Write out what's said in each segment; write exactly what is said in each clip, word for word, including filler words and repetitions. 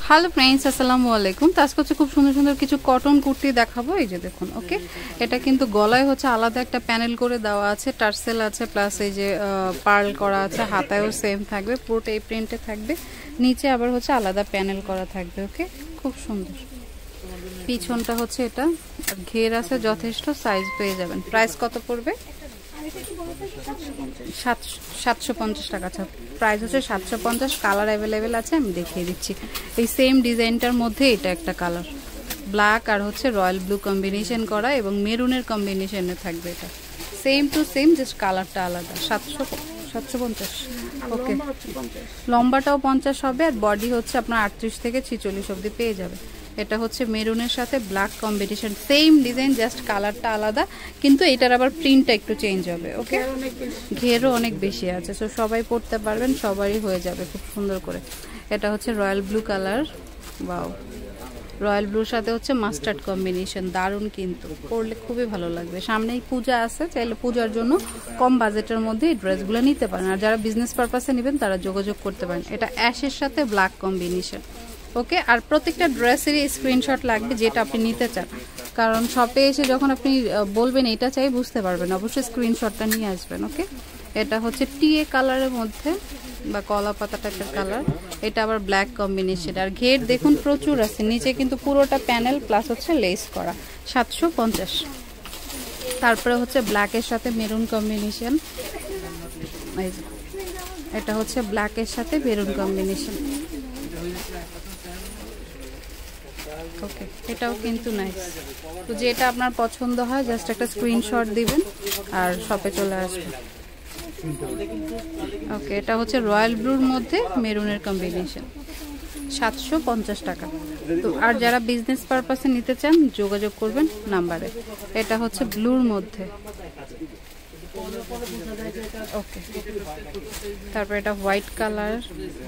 Hello friends, আসসালামু আলাইকুম। তো আজকে হচ্ছে খুব সুন্দর সুন্দর কিছু কটন কুর্তি দেখাবো। এই যে দেখুন, ওকে, এটা কিন্তু গলায় হচ্ছে আলাদা একটা প্যানেল করে দেওয়া আছে, টার্সেল আছে, প্লাস এই যে পার্ল করা আছে, হাতায়ও সেম থাকবে, পুরোটা এই প্রিন্টে থাকবে, নিচে আবার হচ্ছে আলাদা প্যানেল করা থাকবে। ওকে, খুব সুন্দর। পিছনটা হচ্ছে এটা, আর ঘের আছে যথেষ্ট, সাইজ পেয়ে যাবেন। প্রাইস কত পড়বে? সাতশো পঞ্চাশ টাকা। আচ্ছা, প্রাইস হচ্ছে সাতশো পঞ্চাশ। কালার অ্যাভেলেবেল আছে, আমি দেখিয়ে দিচ্ছি। এই সেম ডিজাইনটার মধ্যে এটা একটা কালার, ব্ল্যাক আর হচ্ছে রয়্যাল ব্লু কম্বিনেশন করা এবং মেরুনের কম্বিনেশনে থাকবে। এটা সেম টু সেম, জাস্ট কালারটা আলাদা। সাতশো সাতশো পঞ্চাশ। ওকে, লম্বাটাও পঞ্চাশ হবে, আর বডি হচ্ছে আপনার আটত্রিশ থেকে ছিচল্লিশ অবধি পেয়ে যাবে। এটা হচ্ছে মেরুনের সাথে black combination, same design, just কালারটা আলাদা, কিন্তু এটার আবার প্রিন্টটা একটু চেঞ্জ হবে। ওকে, ঘেরও অনেক বেশি আছে, সো সবাই পরতে পারবেন, সবারই হয়ে যাবে খুব সুন্দর করে। এটা হচ্ছে royal blue colour, wow, royal ব্লুর সাথে হচ্ছে মাস্টার্ড কম্বিনেশন, দারুণ, কিন্তু পরলে খুবই ভালো লাগবে। সামনেই পূজা আছে, চাইলে পূজার জন্য কম বাজেটের মধ্যে এই ড্রেসগুলো নিতে পারেন, আর যারা বিজনেস পারপাসে নেবেন তারা যোগাযোগ করতে পারেন। এটা অ্যাশের সাথে ব্ল্যাক কম্বিনেশন। ওকে, আর প্রত্যেকটা ড্রেসেরই স্ক্রিনশট লাগবে যেটা আপনি নিতে চান, কারণ শপে এসে যখন আপনি বলবেন এটা চাই, বুঝতে পারবেন, অবশ্যই স্ক্রিনশটটা নিয়ে আসবেন। ওকে, এটা হচ্ছে টিএ কালারের মধ্যে বা কলা পাতা টাইপের কালার, এটা আবার ব্ল্যাক কম্বিনেশন, আর ঘের দেখুন প্রচুর আছে, নিচে কিন্তু পুরোটা প্যানেল প্লাস হচ্ছে লেস করা। সাতশো পঞ্চাশ। তারপরে হচ্ছে ব্ল্যাকের সাথে মেরুন কম্বিনেশন, এটা হচ্ছে ব্ল্যাকের সাথে মেরুন কম্বিনেশন। ওকে, এটাও কিন্তু নাইস। তো যেটা আপনার পছন্দ হয় জাস্ট একটা স্ক্রিনশট দিবেন আর শপে চলে আসবে। ওকে, এটা হচ্ছে রয়্যাল ব্লুর মধ্যে মেরুনের কম্বিনেশন, সাতশো পঞ্চাশ টাকা। তো আর যারা বিজনেস পারপাসে নিতে চান যোগাযোগ করবেন নাম্বারে। এটা হচ্ছে ব্লুর মধ্যে। ওকে, তারপর এটা হোয়াইট কালার,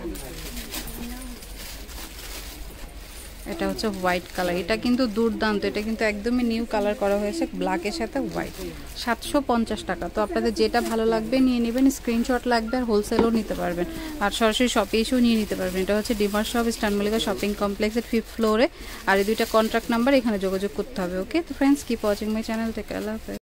এটা হচ্ছে হোয়াইট কালার, এটা কিন্তু দুর্দান্ত, এটা কিন্তু একদমই নিউ কালার করা হয়েছে ব্ল্যাকের সাথে হোয়াইট। সাতশো পঞ্চাশ টাকা। তো আপনাদের যেটা ভালো লাগবে নিয়ে নেবেন, স্ক্রিনশট লাগবে, আর হোলসেলও নিতে পারবেন, আর সরাসরি শপে এসেও নিয়ে নিতে পারবেন। এটা হচ্ছে ডিমার শপ, ইস্টার্ন মল্লিকা শপিং কমপ্লেক্সের ফিফথ ফ্লোরে, আর এই দুইটা কন্ট্যাক্ট নাম্বার, এখানে যোগাযোগ করতে হবে। ওকে, তো friends, keep watching my channel, take care, আল্লাহ হাফেজ।